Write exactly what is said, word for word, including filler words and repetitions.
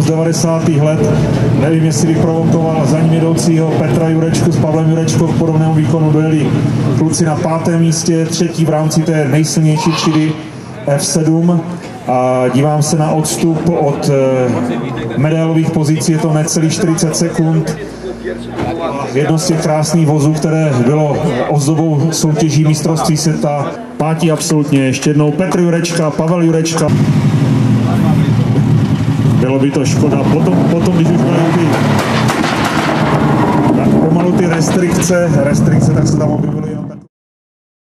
devadesátých let. Nevím, jestli vyprovokoval za ním jedoucího Petra Jurečku s Pavlem Jurečkou v podobném výkonu. Dojeli kluci na pátém místě, třetí v rámci té nejsilnější třídy F sedm. A dívám se na odstup od medailových pozicí, je to necelých čtyřicet sekund. Jedno z těch krásných vozů, které bylo ozdobou soutěží mistrovství světa. Pátí absolutně ještě jednou Petr Jurečka, Pavel Jurečka. Bylo by to škoda. Potom, potom když už mají ty, tak pomalu ty restrikce, restrikce, tak se tam objevily